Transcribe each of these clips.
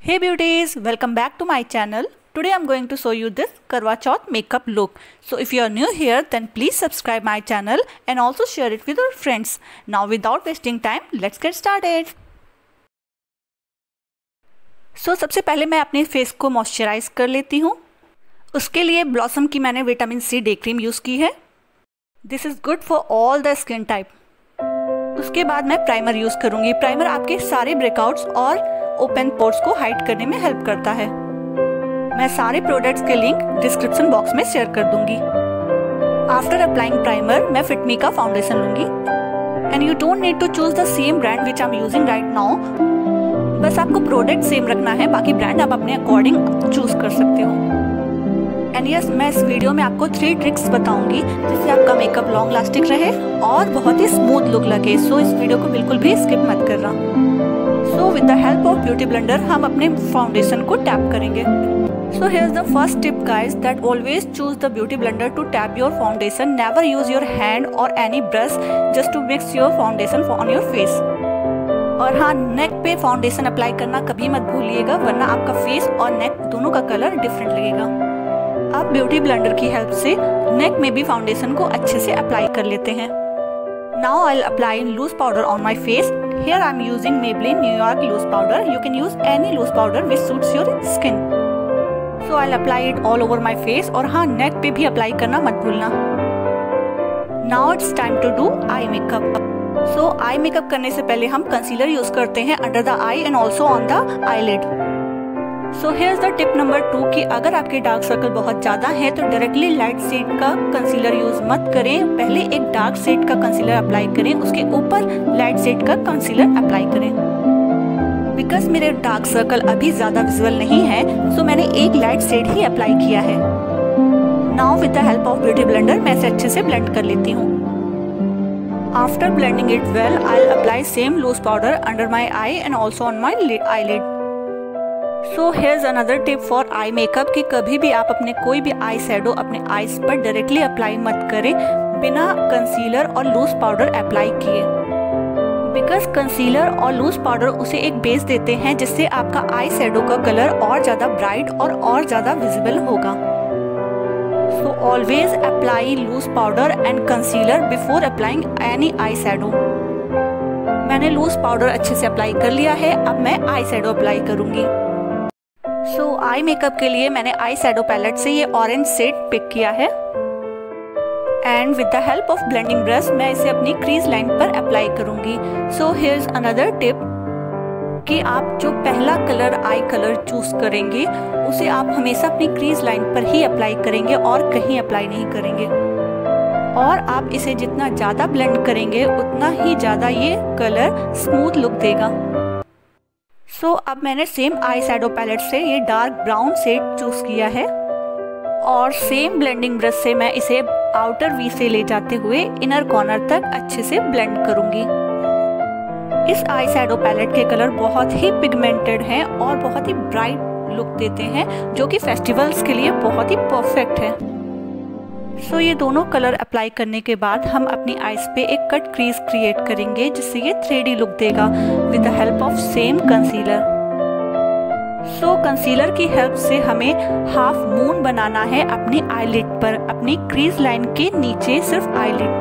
Hey beauties, welcome back to my channel. Today I'm going to show you this Karwa Chauth makeup look. So if you are new here then please subscribe my channel and also share it with your friends. Now without wasting time, let's get started. So सबसे पहले मैं अपने face को moisturise कर लेती हूँ। उसके लिए ब्लॉसम की मैंने vitamin C day cream use की है। This is good for all the skin type. उसके बाद मैं प्राइमर यूज़ करूँगी। प्राइमर आपके सारे ब्रेकआउट्स और ओपन पोर्स को हाइड करने में हेल्प करता है। मैं सारे प्रोडक्ट्स के लिंक डिस्क्रिप्शन बॉक्स में शेयर कर दूंगी। आफ्टर अप्लाइंग प्राइमर मैं फिटमी का फाउंडेशन लूंगी and you don't need to choose the same brand which I am using right now. बस आपको प्रोडक्ट सेम रखना है, बाकी ब्रांड आप अपने अकॉर्डिंग चूज कर सकते हो। एंड यस, मैं इस वीडियो में आपको 3 ट्रिक्स बताऊंगी जिससे आपका मेकअप लॉन्ग लास्टिंग रहे और बहुत ही स्मूथ लुक लगे। सो इस वीडियो को बिल्कुल भी स्किप मत करना। So with the help of beauty blender हम अपने फाउंडेशन को टैप करेंगे। So here's the first tip guys, that always choose the beauty blender to tap your foundation. Never use your hand or any brush just to mix your foundation on your face. और हाँ, नेक पे foundation apply करना कभी मत भूलिएगा, वरना आपका face और नेक दोनों का कलर डिफरेंट लगेगा। आप ब्यूटी ब्लेंडर की हेल्प से नेक में भी फाउंडेशन को अच्छे से अप्लाई कर लेते हैं। Now I'll apply loose powder on my face. Here I'm using Maybelline New York loose powder. You can use any loose powder which suits your skin. So I'll apply it all over my face और हाँ, नेक पे भी apply करना मत भूलना। Now it's time to do eye makeup. So eye makeup करने से पहले हम कंसीलर यूज करते हैं under the eye and also on the eyelid. So here's the tip number 2 कि अगर आपके डार्क सर्कल बहुत ज़्यादा है तो डायरेक्टली लाइट शेड का कंसीलर यूज मत करें। पहले एक डार्क शेड का कंसीलर अप्लाई करें, उसके ऊपर लाइट शेड का कंसीलर अप्लाई करें। बिकॉज मेरे डार्क सर्कल अभी ज़्यादा विजुअल नहीं है, सो मैंने एक लाइट शेड ही अप्लाई किया है। Now with the help of beauty blender मैं इसे अच्छे से ब्लेंड कर लेती हूँ। After blending it well I will apply same loose powder under my eye and also on my eyelid. So here's another tip for eye makeup कि कभी भी आप अपने कोई भी आई शैडो अपने आईज पर डायरेक्टली अप्लाई मत करें बिना कंसीलर और लूज पाउडर अप्लाई किए। बिकॉज कंसीलर और लूज पाउडर उसे एक बेस देते हैं जिससे आपका आई शैडो का कलर और ज़्यादा ब्राइट और ज़्यादा विजिबल होगा। So always apply loose powder and concealer before applying any eye shadow. मैंने लूज पाउडर अच्छे से अप्लाई कर लिया है, अब मैं आई शैडो अप्लाई करूँगी। सो आई मेकअप के लिए मैंने आई शैडो पैलेट से ये ऑरेंज शेड पिक किया है and with the help of blending brush मैं इसे अपनी क्रीज लाइन पर अप्लाई करूंगी। सो हियर्स अनदर टिप कि आप जो पहला कलर आई कलर चूज करेंगे उसे आप हमेशा अपनी क्रीज लाइन पर ही अप्लाई करेंगे और कहीं अप्लाई नहीं करेंगे। और आप इसे जितना ज़्यादा ब्लेंड करेंगे उतना ही ज़्यादा ये कलर स्मूथ लुक देगा। सो अब मैंने सेम आई शैडो पैलेट से ये डार्क ब्राउन शेड चूज किया है और सेम ब्लेंडिंग ब्रश से मैं इसे आउटर वी से ले जाते हुए इनर कॉर्नर तक अच्छे से ब्लेंड करूंगी। इस आई शैडो पैलेट के कलर बहुत ही पिगमेंटेड हैं और बहुत ही ब्राइट लुक देते हैं, जो कि फेस्टिवल्स के लिए बहुत ही परफेक्ट है। सो ये दोनों कलर अप्लाई करने के बाद हम अपनी आईज पे एक कट क्रीज क्रिएट करेंगे जिससे ये 3D लुक देगा with the help of same concealer. So concealer की हेल्प से हमें हाफ मून बनाना है अपनी आईलिड पर, अपनी क्रीज लाइन के नीचे सिर्फ आईलिड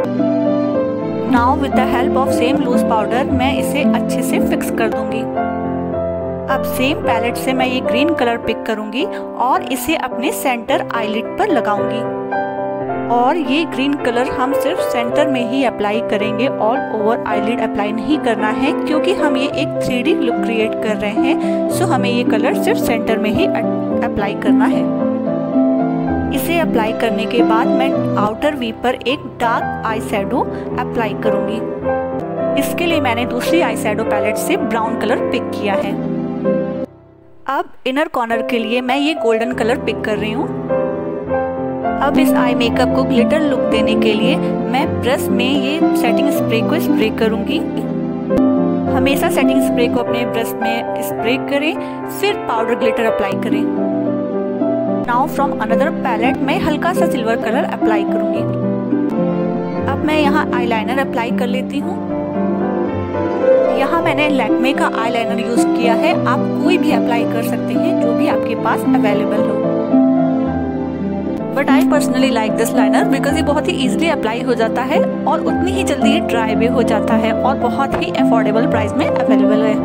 पर। Now with the help of same loose powder मैं इसे अच्छे से फिक्स कर दूंगी। अब सेम पैलेट से मैं ये ग्रीन कलर पिक करूंगी और इसे अपने सेंटर आईलिड पर लगाऊंगी। और ये ग्रीन कलर हम सिर्फ सेंटर में ही अप्लाई करेंगे, ऑल ओवर आईलिड अप्लाई नहीं करना है क्योंकि हम ये एक 3D लुक क्रिएट कर रहे हैं। सो हमें ये कलर सिर्फ सेंटर में ही अप्लाई करना है। इसे अप्लाई करने के बाद मैं आउटर वी पर एक डार्क आई शैडो अप्लाई करूंगी। इसके लिए मैंने दूसरी आई शैडो पैलेट से ब्राउन कलर पिक किया है। अब इनर कॉर्नर के लिए मैं ये गोल्डन कलर पिक कर रही हूँ। अब इस आई मेकअप को ग्लिटर लुक देने के लिए मैं ब्रश में ये सेटिंग स्प्रे को स्प्रे करूंगी। हमेशा सेटिंग स्प्रे को अपने ब्रश में स्प्रे करें, फिर पाउडर ग्लिटर अप्लाई करें। नाउ फ्रॉम अनदर पैलेट मैं हल्का सा सिल्वर कलर अप्लाई करूंगी। अब मैं यहाँ आईलाइनर अप्लाई कर लेती हूँ। यहाँ मैंने लैक्मे का आईलाइनर यूज किया है, आप कोई भी अप्लाई कर सकते हैं जो भी आपके पास अवेलेबल हो। But I personally like this liner because ये बहुत ही इजीली अप्लाई हो जाता है और उतनी ही जल्दी ये ड्राई भी हो जाता है और बहुत ही अफोर्डेबल प्राइस में अवेलेबल है।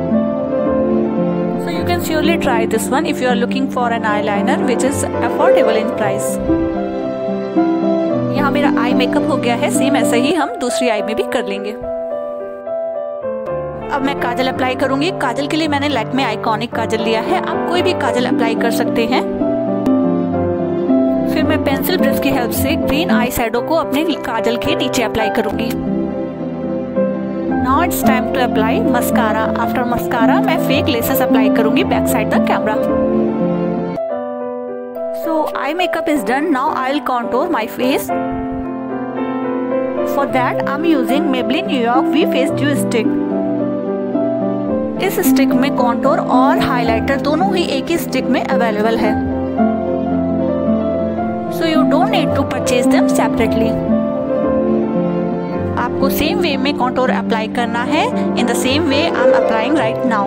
So you can surely try this one if you are looking for an eyeliner which is affordable in price. यहाँ मेरा आई मेकअप हो गया है, सेम ऐसा ही हम दूसरी आई में भी कर लेंगे। अब मैं काजल अप्लाई करूंगी। काजल के लिए मैंने लैक्मे आइकॉनिक काजल लिया है, आप कोई भी काजल अप्लाई कर सकते हैं। फिर मैं पेंसिल ब्रश की हेल्प से ग्रीन आई शैडो को अपने काजल के नीचे अप्लाई करूंगी। Now it's time to apply mascara. After mascara मैं फेक लेसेस अप्लाई करूंगी back side the camera. So eye makeup is done. Now I will contour my face. For that I am using Maybelline New York V face dew stick. इस stick में contour और highlighter दोनों ही एक ही stick में available है। So you don't need to purchase them separately. आपको सेम वे में कॉन्टूर अप्लाई करना है। In the same way I am applying right now.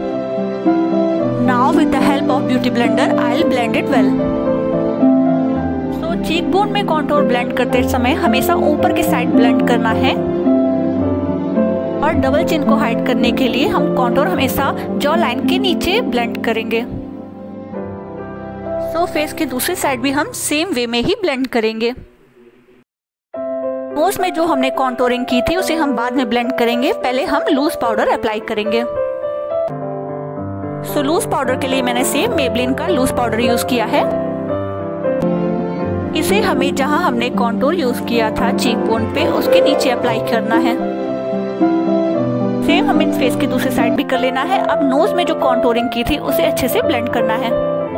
Now with the help of beauty blender I will blend it well. So cheek bone में contour blend करते समय हमेशा ऊपर की साइड ब्लेंड करना है और डबल चिन को हाइड करने के लिए हम कॉन्टूर हमेशा जॉ लाइन के नीचे ब्लेंड करेंगे। सो फेस की दूसरी साइड भी हम सेम वे में ही ब्लेंड करेंगे। नोज में जो हमने कॉन्टूरिंग की थी उसे हम बाद में ब्लेंड करेंगे, पहले हम लूज पाउडर अप्लाई करेंगे। सो लूज पाउडर के लिए मैंने सेम मेबेलिन का लूज पाउडर यूज किया है। इसे हमें जहां हमने कॉन्टूर यूज किया था चीक बोन पे उसके नीचे अप्लाई करना है। सेम हमें फेस की दूसरी साइड भी कर लेना है। अब नोज में जो कॉन्टूरिंग की थी उसे अच्छे से ब्लेंड करना है।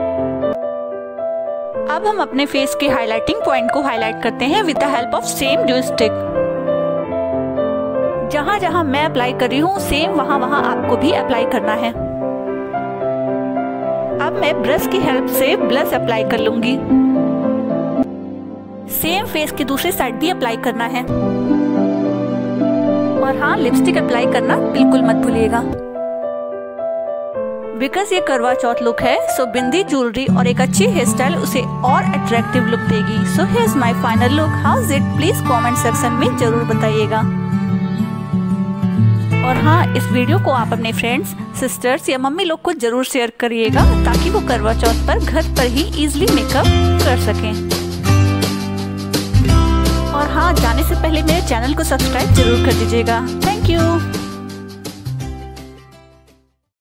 अब हम अपने फेस के हाइलाइटिंग पॉइंट को हाईलाइट करते हैं with the help of same dew stick. जहां जहां मैं अप्लाई कर रही हूँ सेम वहां वहां आपको भी अप्लाई करना है। अब मैं ब्रश की हेल्प से ब्लश अप्लाई कर लूंगी। सेम फेस की दूसरी साइड भी अप्लाई करना है। और हाँ, लिपस्टिक अप्लाई करना बिल्कुल मत भूलिएगा। बिकॉज ये करवा चौथ लुक है, सो बिंदी, ज्वेलरी और एक अच्छी हेयर स्टाइल उसे और अट्रैक्टिव लुक देगी। So here's my final look. How is it? Please comment section में जरूर बताइएगा। और हाँ, इस वीडियो को आप अपने फ्रेंड्स, सिस्टर्स या मम्मी लोग को जरूर शेयर करिएगा ताकि वो करवा चौथ पर घर पर ही इजीली मेकअप कर सकें। और हाँ, जाने से पहले मेरे चैनल को सब्सक्राइब जरूर कर दीजिएगा। Thank you.